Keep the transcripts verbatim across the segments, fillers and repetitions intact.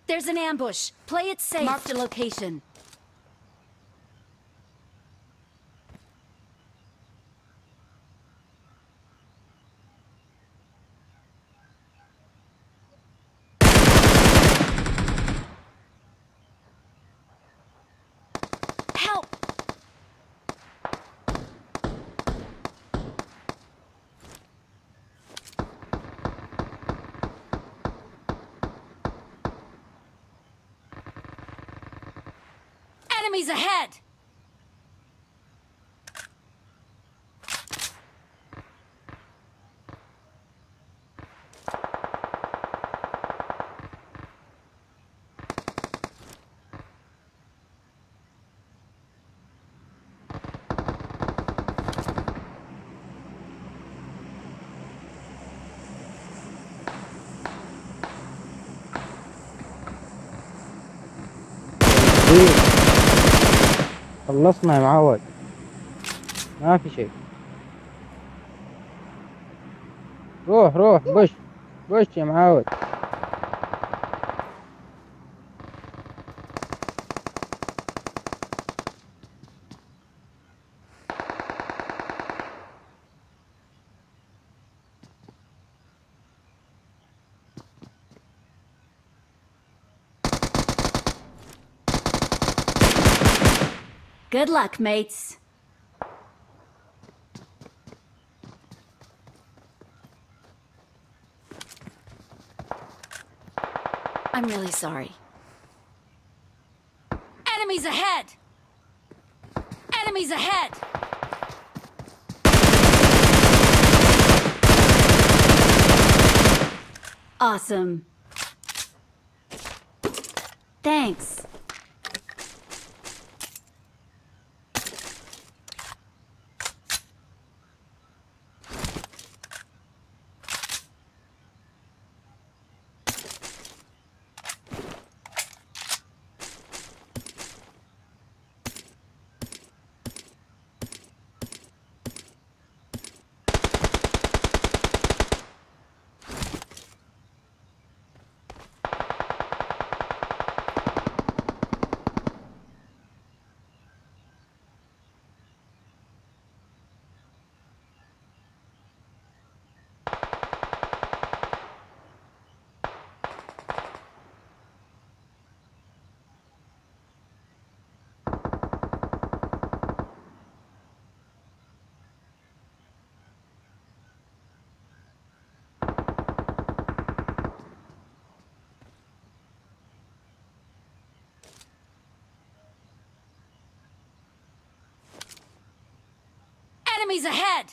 There's an ambush. Play it safe. Marked a location. Help! Enemies ahead! خلصنا يا معود، ما في شيء. روح روح بش بش يا معود. Good luck, mates. I'm really sorry. Enemies ahead! Enemies ahead! Awesome. Thanks. Enemies ahead!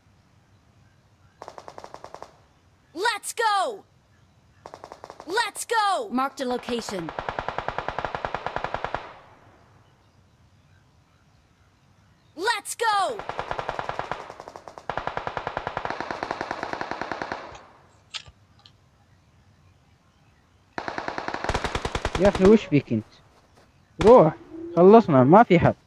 Let's go! Let's go! Marked a location. Let's go! يا أخي وش بيك أنت؟ روح، خلصنا ما في حد.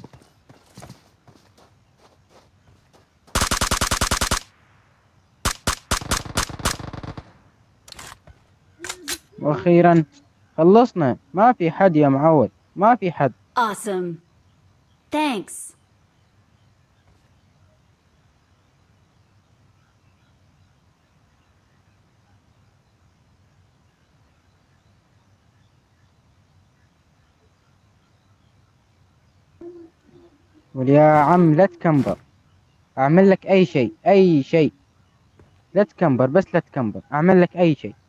وأخيرا خلصنا، ما في حد يا معود، ما في حد. Awesome. Thanks. ويا عم لا تكمبر، أعمل لك أي شيء أي شيء. لا تكمبر، بس لا تكمبر، أعمل لك أي شيء.